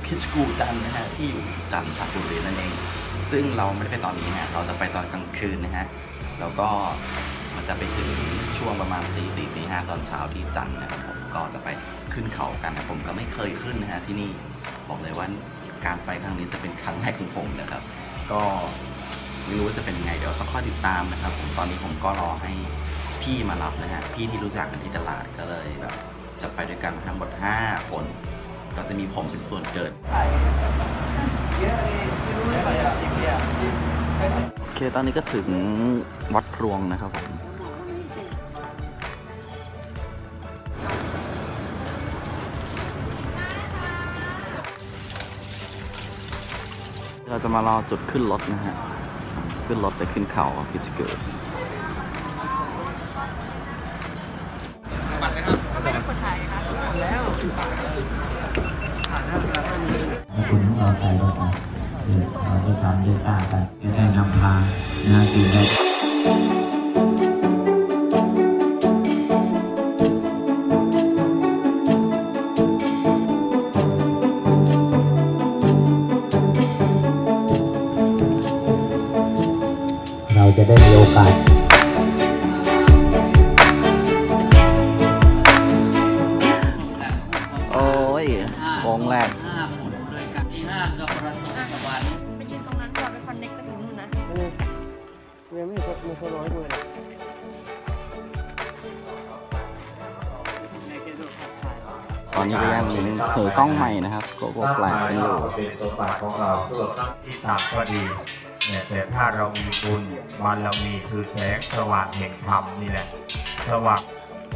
คิชกูจันนะฮะที่อยู่จันทบุรีนั่นเองซึ่งเราไม่ได้ไปตอนนี้ฮะเราจะไปตอนกลางคืนนะฮะแล้วก็มันจะไปถึงช่วงประมาณตี 4 ตี 5ตอนเช้าที่จันทร์นะครับผมก็จะไปขึ้นเขากันนะผมก็ไม่เคยขึ้นนะฮะที่นี่บอกเลยว่าการไปครั้งนี้จะเป็นครั้งแรกของผมนะครับก็ไม่รู้ว่าจะเป็นยังไงเดี๋ยวต้องคอยติดตามนะครับผมตอนนี้ผมก็รอให้พี่มารับนะฮะพี่ที่รู้จักกันที่ตลาดก็เลยแบบจะไปด้วยกันทั้งหมด5 คนก็จะมีผมเป็นส่วนเกินโอเคตอนนี้ก็ถึงวัดพรวงนะครับผมเราจะมารอจุดขึ้นรถนะฮะขึ้นรถไปขึ้นเขาพิจิเกิดบัตรนะครับไม่ได้กดถ่ายครับหมดแล้วคุณต้องเอาใจเราไปเราจะทำได้ตากันจะได้นำพาสิ่งใดเราจะได้มีโอกาสโอ้ยโค้งแรกไปยืนตรงนั้นก่อนไปคอนเน็กต์ไปถึงนู่นนะยังไม่ร้อยเลยตอนนี้ก็ยังถือกล้องใหม่นะครับก็แปลกอยู่เป็นตัวปากของเราเพื่อครั้งที่ต่ำก็ดีเนี่ยแต่ถ้าเรามีบุญบารมีคือแสงสว่างแห่งธรรมนี่แหละสว่าง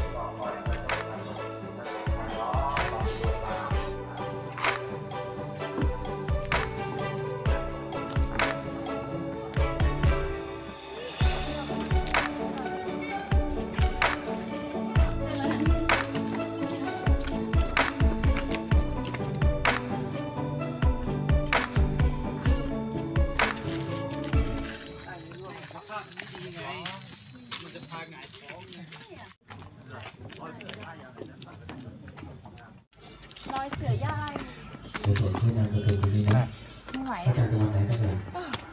รอยเสือย่ายในส่วนที่นำมาถึงตรงนี้นะไม่ไหวจากจังหวัดไหนกันเลย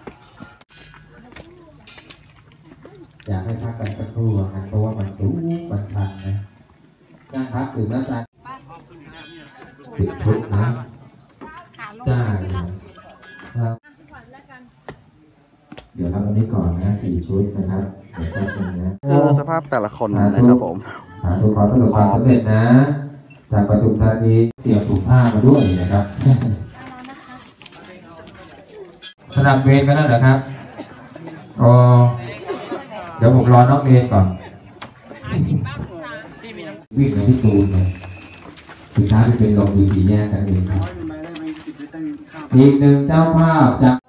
อยากให้พักกันสักครู่นะเพราะว่ามันสูงมันชันนะนั่งพักถึงแล้วจะติดทุกนะได้ครับเดี๋ยวทำตรงนี้ก่อนนะ4 ชุดนะครับเดี๋ยวก็เป็นนะคือสภาพแต่ละคนนะครับผมทุกคนประสบความสำเร็จนะจากปทุมธานีเตรียมถุงผ้ามาด้วยนะครับสนับเวรกันแล้วเหรอครับเดี๋ยวผมรอน้องเมย์ก่อนวิ่งในที่ตูนเลยสุดท้ายจะเป็นลงอยู่4 แยกกันเองครับอีก 1เจ้าภาพจาก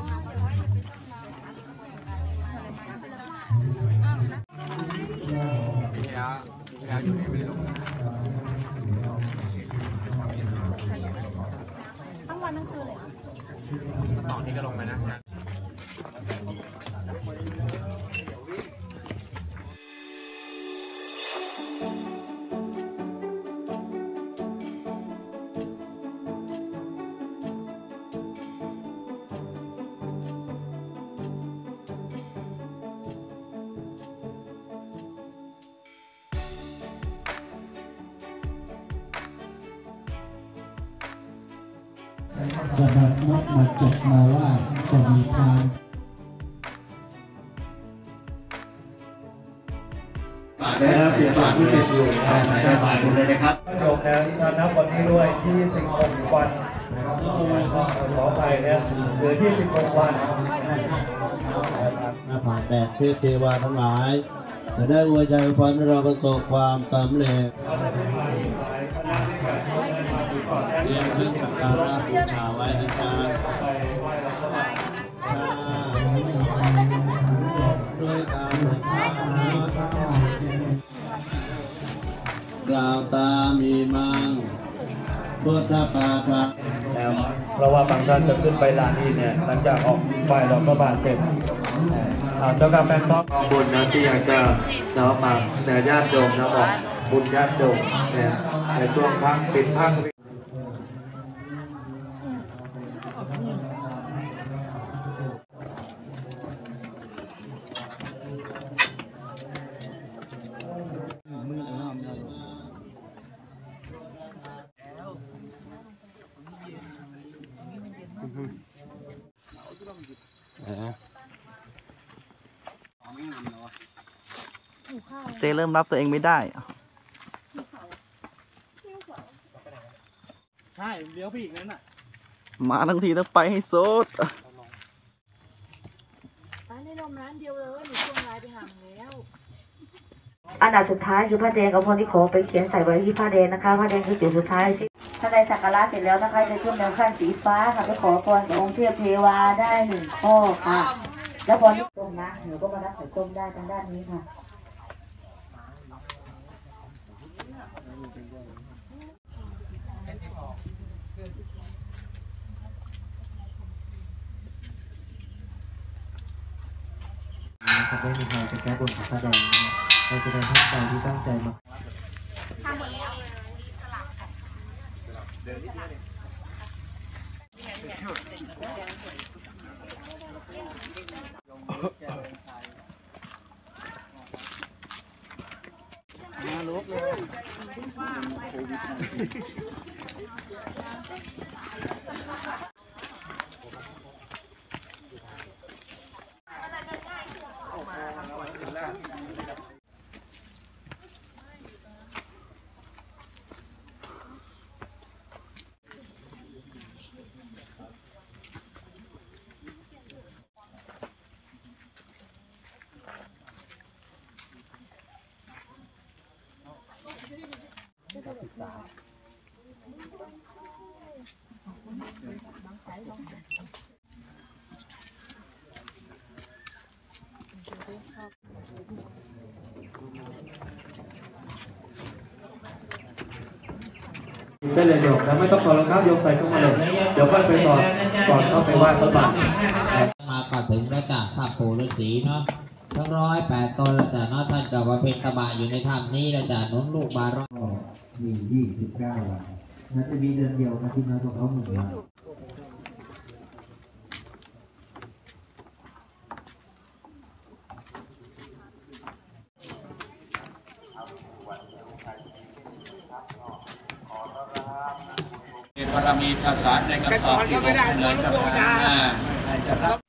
ทั้งวันทั้งคืนเลยต่อที่ก็ลงไปนะจะมาจบมาว่าจะมีการบาทได้ใส่บาทเลยใส่บาทหมดเลยนะครับโยมนะนับวันนี้ด้วย26 วันขอไปนะเหลือ26 วันหน้าผากแตกเทวาทั้งหลายจะได้อวยใจพรให้เราประสบความสำเร็จเตรียมเครื่องสักการะบูชาไว้นะจ๊ะด้วยการกล่าวตามีมังพุทธปาทะเพราะว่าบางท่านจะขึ้นไปลานนี้เนี่ยหลังจากออกไปเราก็บาดเจ็บเจ้ากรรมแฟนท็อปบุญนะที่อยากจะน้อมมาแต่ญาติโยมนะบอกบุญญาติโยมในช่วงพักปิดพักเจเริ่มรับตัวเองไม่ได้ใช่เลี้ยวไปอีกนั่นน่ะมาทั้งทีต้องไปให้สุดร้านในนมร้านเดียวเลยหนูช่วงไลน์ไปหาแล้วอันดับสุดท้ายคือผ้าแดงกับพรที่ขอไปเขียนใส่ไว้ที่ผ้าแดงนะคะผ้าแดงคือจุดสุดท้ายสิถ้าได้สักการะเสร็จแล้วนะคะจะขึ้นแนวขั้นสีฟ้าค่ะไปขอพรกับองค์เทพเทวาได้1 ข้อค่ะ แล้วพรที่ต้มนะหนูก็มารับใส่ต้มได้ทางด้านนี้ค่ะนะครับได้มีใครไปแก้บนกับพระแดงนะครับเราจะเป็นท่านใดที่ตั้งใจมา ได้เลยโยมแล้วไม่ต้องถอดรองเท้าโยมใส่เข้ามาเลยเดี๋ยวค่อยไปถอดก่อนเข้าไปไหว้พระบาทมาก็ถึงแล้วจ้ะข้าปู่ฤาษีเนาะทั้ง108 ตนแล้วจ้ะเนาะท่านกับว่าเป็นตบะอยู่ในถ้ำนี้แล้วจ้ะนุนลูกบาร้อยก็มี29 วันน่าจะมีเดือนเดียวนะที่น้อยกว่าเขา1 วันบารมีภาษาในกระสอบที่ผมเลยจะ